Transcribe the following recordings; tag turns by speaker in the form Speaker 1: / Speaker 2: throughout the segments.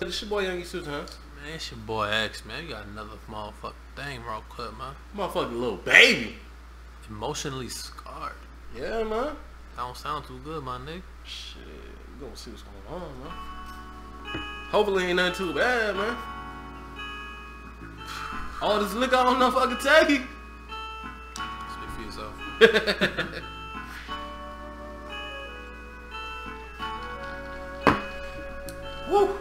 Speaker 1: It's your boy Young Susan, huh?
Speaker 2: Man, it's your boy X, man. You got another motherfucking thing real quick, man.
Speaker 1: Motherfucking little baby.
Speaker 2: Emotionally scarred.
Speaker 1: Yeah, man.
Speaker 2: That don't sound too good, my nigga.
Speaker 1: Shit, we gonna see what's going on, man. Hopefully ain't nothing too bad, man. All this liquor I don't know if I can take.
Speaker 2: Speak for yourself.
Speaker 1: Woo!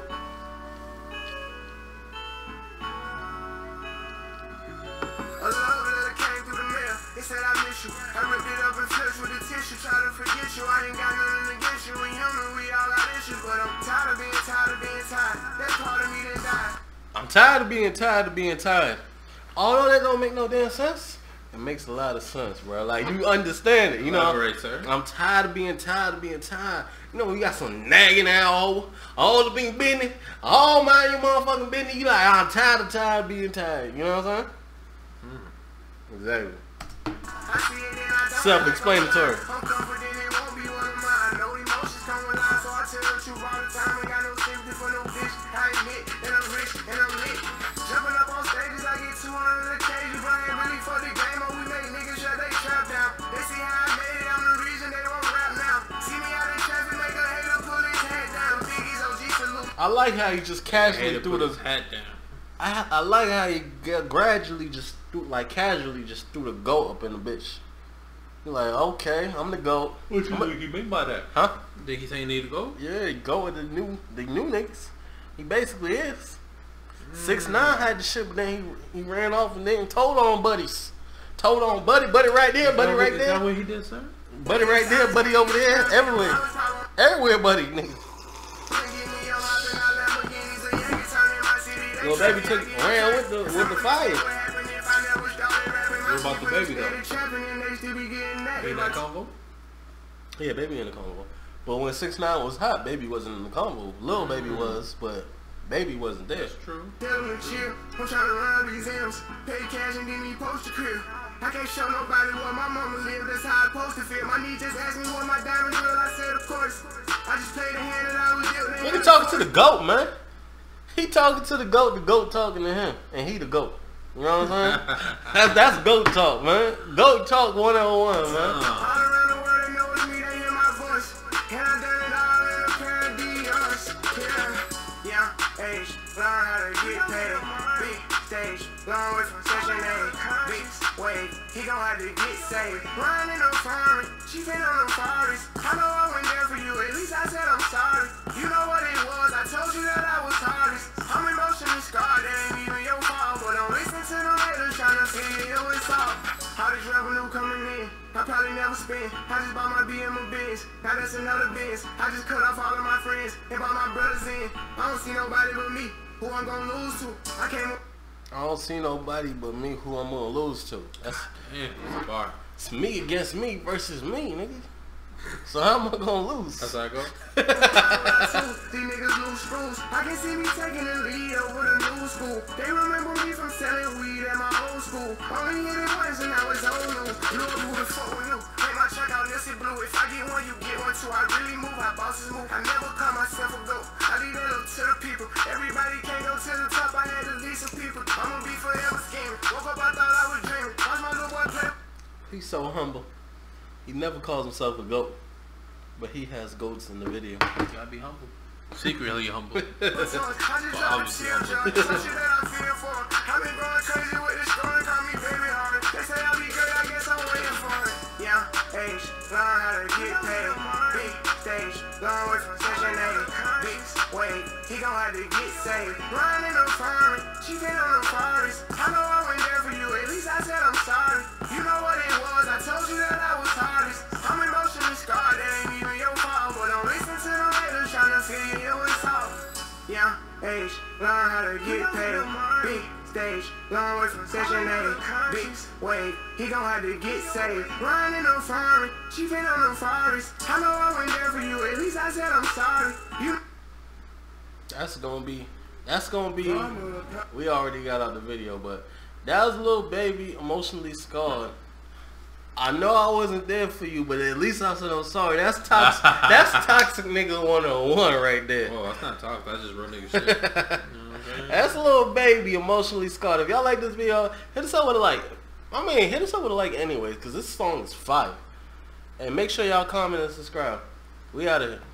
Speaker 3: Said I miss you. I ripped it up and flipped with the tissue. Try to forget you. I ain't got nothing against you. We human, we all got issues. But I'm tired of being tired. That part of me that died.
Speaker 1: I'm tired of being tired. Although that don't make no damn sense, it makes a lot of sense, bro. Like, you understand it, you know?
Speaker 2: Elaborate, sir.
Speaker 1: I'm tired of being tired. You know, you got some nagging out, all the big business, all mind your motherfucking business. You like, I'm tired of being tired. You know what I'm saying? Exactly. Self-explanatory. I like how you just casually threw the
Speaker 2: hat down.
Speaker 1: I like how you gradually just casually just threw the goat up in the bitch. You're like, okay, I'm the goat.
Speaker 2: What you mean by that?
Speaker 1: Huh?
Speaker 2: Think he say he need to go?
Speaker 1: Yeah, he go with the new niggas. He basically is. 6ix9ine had the shit, but then he ran off and then told on buddies. Told on buddy right there, buddy right there.
Speaker 2: Is that what he did, sir?
Speaker 1: Buddy right there, buddy over there, everywhere, buddy, nigga. Little baby ran with the fire.
Speaker 2: What about the baby though? He in that convo?
Speaker 1: Yeah, baby in the convo. But when 6ix9ine was hot, baby wasn't in the convo. Lil baby was, but baby wasn't there.
Speaker 2: That's true.
Speaker 3: Tell him to chill. I'm trying to run these M's. Pay cash and then he post the crib. I can't show nobody where my mama live. That's how I supposed to feel. My niece just asked me what my diamonds were. I said, of course. I just played the hand that I was dealt.
Speaker 1: Nigga talking to the goat, man. He talking to the goat talking to him, and he the goat. You know what I'm saying? that's goat talk, man. Goat talk 101, man.
Speaker 3: All around the world, they know it's me. They hear my voice. And I done it all in a pair of DRs. Yeah, age, learn how to get paid. Big stage, long way from session A. Big wave, he gon' have to get saved. Riding on farming, she been on them forest. I know I went there for you. At least I said I'm sorry. You know what it was. I told you that I was hardest. I'm emotionally scarred. That ain't even your fault. But don't listen to them haters trying to figure you it's all. How this revenue coming in? I probably never spend. I just bought my BM and Benz. Now that's another Benz. I just cut off all of my friends and brought my brothers in. I don't see nobody but me who I'm gonna lose to.
Speaker 1: I don't see nobody but me who I'm gonna lose to. That's
Speaker 2: bar.
Speaker 1: It's me against me versus me, nigga. So how am I gonna lose?
Speaker 2: That's how I go.
Speaker 3: These niggas lose screws. I can see me taking the lead over the new school. They remember me from selling weed at my old school. Only hit it once and now it's old news. Blue who the fuck with you? Make my truck out, this is blue. If I get one, you get one too. I really move how bosses move. I never call myself a goat. I leave that up to the people. Everybody can't go to the top. I had to lead some people. I'ma be forever scheming. Woke up, I thought I was dreaming. Watch my little boy play.
Speaker 1: He's so humble. He never calls himself a goat, but he has goats in the video.
Speaker 2: You gotta be humble. Secretly humble.
Speaker 3: But obviously humble. I've been going crazy with this story, call me baby hard. They say I'll be great, I guess I'm waiting for it. Yeah, age, learn how to get paid. Big stage, long way from session A. Big wave, he gon' have to get saved. Riding on farming, she been on the forest. I know I went there for you, at least I said I'm sorry. You know what it was, I told you that I was hardest. I'm emotionally scarred, that ain't even your fault. But don't listen to them haters trying to figure you it's all. Yeah, age, learn how to get paid. Big stage, long way from session A. Big wave, he gon' have to get saved. Riding on farming, she been on them forest. I know I went there for you, at least I said I'm sorry.
Speaker 1: That's gonna be. We already got out the video, but that was Lil Baby, emotionally scarred. I know I wasn't there for you, but at least I said I'm sorry. That's toxic. That's toxic nigga 101 right there.
Speaker 4: Oh, that's not toxic. That's just real nigga shit. You know what I'm saying?
Speaker 1: That's a little baby emotionally scarred. If y'all like this video, hit us up with a like. I mean, hit us up with a like anyways, because this song is fire. And make sure y'all comment and subscribe. We out of here.